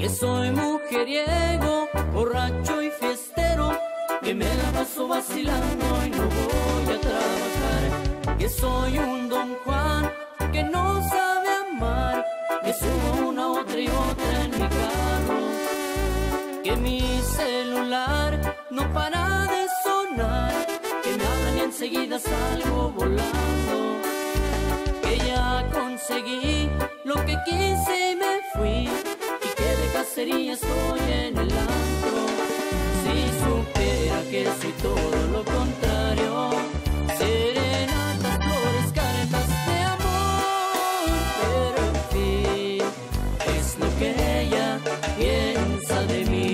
que soy mujeriego, borracho y fiestero, que me la paso vacilando y no voy a trabajar, que soy un Don Juan que no sabe amar, que subo una, otra y otra en mi carro, que mi celular no para de sonar, que me hablan y enseguida salgo volando, que ya conseguí lo que quise y me fui, y que de cacería estoy en el antro. Si supiera que soy todo lo contrario, serenatas, flores, caretas de amor, pero en fin, es lo que ella piensa de mí.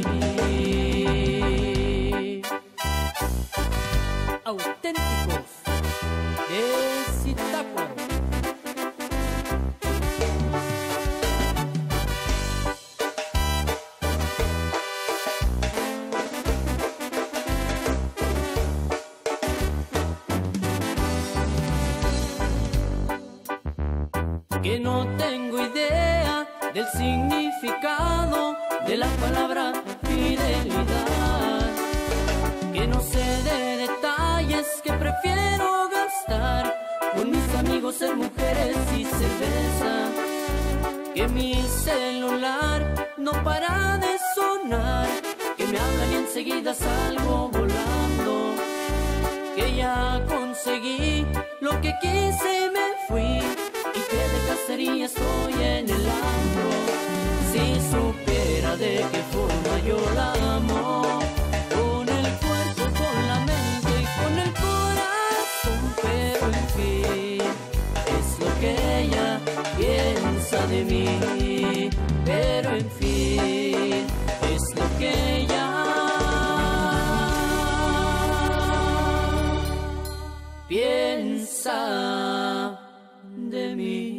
Auténticos de Zitácuaro. Que no tengo idea del significado de la palabra fidelidad, que no sé de detalles, que prefiero gastar con mis amigos en mujeres y cerveza, que mi celular no para de sonar, que me hablan y enseguida salgo volando, que ya conseguí lo que quise y me fui, y que de cacería estoy en el antro. Si supiera de qué forma yo la amo, con el cuerpo, con la mente y con el corazón, pero en fin, es lo que ella piensa de mí, pero en fin, es lo que ella piensa de mí.